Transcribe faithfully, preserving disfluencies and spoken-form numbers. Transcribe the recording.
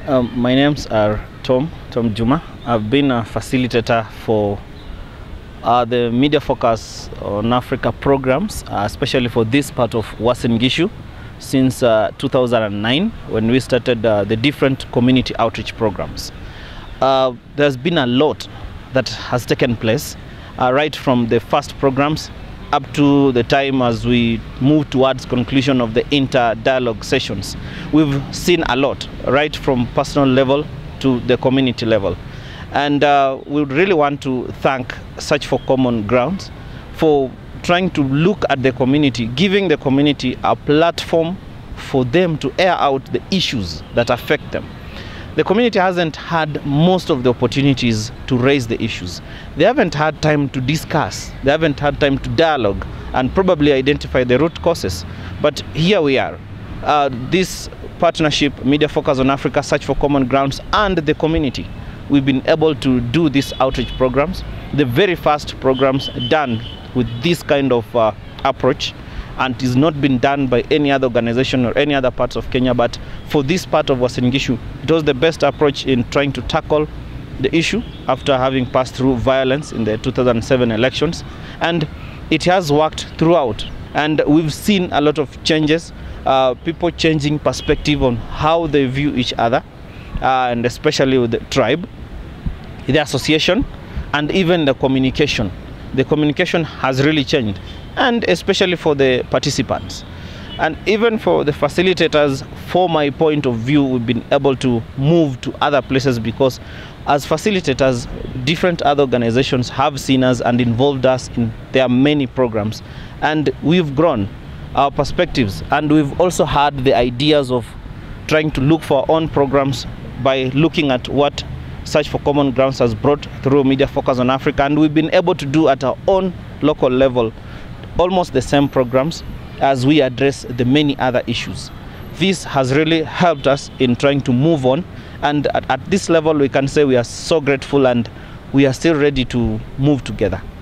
Um, my names are Tom, Tom Juma. I've been a facilitator for uh, the Media Focus on Africa programs, uh, especially for this part of Uasin Gishu, since uh, two thousand nine, when we started uh, the different community outreach programs. Uh, there's been a lot that has taken place, uh, right from the first programs up to the time as we move towards conclusion of the inter-dialogue sessions. We've seen a lot, right from personal level to the community level. And uh, we really want to thank Search for Common Grounds for trying to look at the community, giving the community a platform for them to air out the issues that affect them. The community hasn't had most of the opportunities to raise the issues. They haven't had time to discuss. They haven't had time to dialogue and probably identify the root causes. But here we are. Uh, this partnership, Media Focus on Africa, Search for Common Grounds, and the community, we've been able to do these outreach programs, the very first programs done with this kind of uh, approach, and it has not been done by any other organization or any other parts of Kenya. But for this part of Uasin Gishu, it was the best approach in trying to tackle the issue after having passed through violence in the two thousand seven elections. And it has worked throughout. And we've seen a lot of changes, uh, people changing perspective on how they view each other, uh, and especially with the tribe, the association, and even the communication. The communication has really changed, and especially for the participants. And even for the facilitators, for my point of view, we've been able to move to other places because as facilitators, different other organizations have seen us and involved us in their many programs. And we've grown our perspectives, and we've also had the ideas of trying to look for our own programs by looking at what Search for Common Grounds has brought through Media Focus on Africa, and we've been able to do at our own local level almost the same programs as we address the many other issues. This has really helped us in trying to move on, and at, at this level we can say we are so grateful and we are still ready to move together.